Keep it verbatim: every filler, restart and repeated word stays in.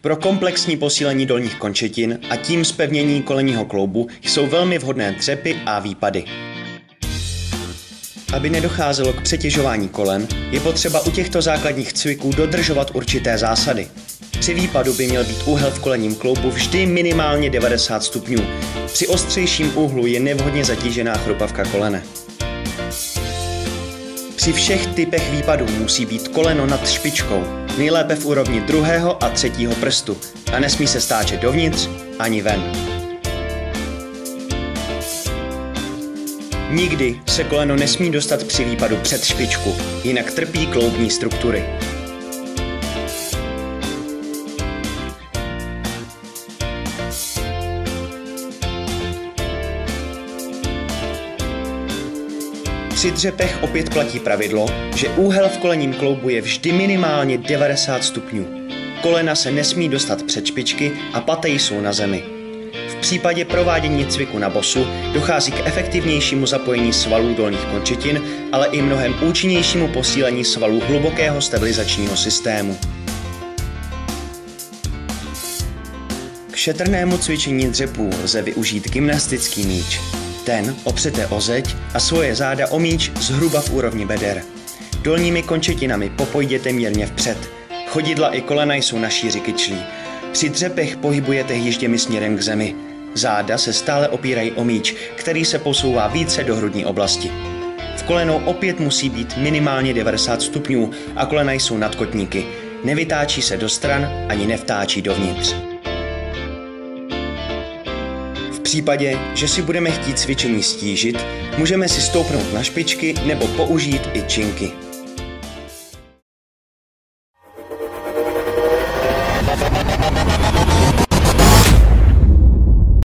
Pro komplexní posílení dolních končetin a tím zpevnění kolenního kloubu jsou velmi vhodné dřepy a výpady. Aby nedocházelo k přetěžování kolen, je potřeba u těchto základních cviků dodržovat určité zásady. Při výpadu by měl být úhel v kolenním kloubu vždy minimálně devadesát stupňů. Při ostřejším úhlu je nevhodně zatížená chrupavka kolene. Při všech typech výpadů musí být koleno nad špičkou, nejlépe v úrovni druhého a třetího prstu a nesmí se stáčet dovnitř ani ven. Nikdy se koleno nesmí dostat při výpadu před špičku, jinak trpí kloubní struktury. Při dřepech opět platí pravidlo, že úhel v kolenním kloubu je vždy minimálně devadesát stupňů. Kolena se nesmí dostat před špičky a paty jsou na zemi. V případě provádění cviku na bosu dochází k efektivnějšímu zapojení svalů dolních končetin, ale i mnohem účinnějšímu posílení svalů hlubokého stabilizačního systému. K šetrnému cvičení dřepů lze využít gymnastický míč. Ten opřete o zeď a svoje záda o míč zhruba v úrovni beder. Dolními končetinami popojděte mírně vpřed. Chodidla i kolena jsou na šíři kyčlí. Při dřepech pohybujete hýžděmi směrem k zemi. Záda se stále opírají o míč, který se posouvá více do hrudní oblasti. V kolenou opět musí být minimálně devadesát stupňů a kolena jsou nad kotníky. Nevytáčí se do stran ani nevtáčí dovnitř. V případě, že si budeme chtít cvičení stížit, můžeme si stoupnout na špičky nebo použít i činky. Thank you.